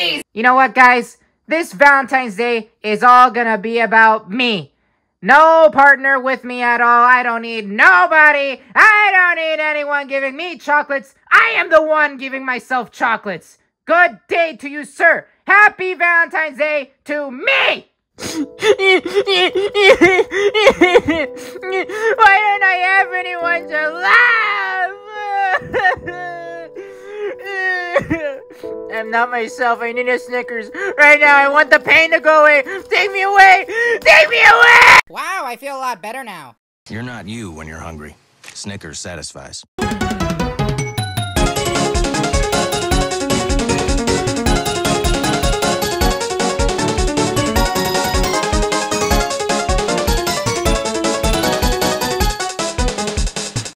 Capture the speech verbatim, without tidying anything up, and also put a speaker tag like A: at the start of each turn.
A: please! You know what, guys? This Valentine's Day is all gonna be about me. No partner with me at all. I don't need nobody. I don't need anyone giving me chocolates. I am the one giving myself chocolates. Good day to you, sir. Happy Valentine's Day to me! Why don't I have anyone to laugh? I'm not myself. I need a Snickers. Right now, I want the pain to go away. Take me away! Take me away!
B: Wow, I feel a lot better now.
C: You're not you when you're hungry. Snickers satisfies.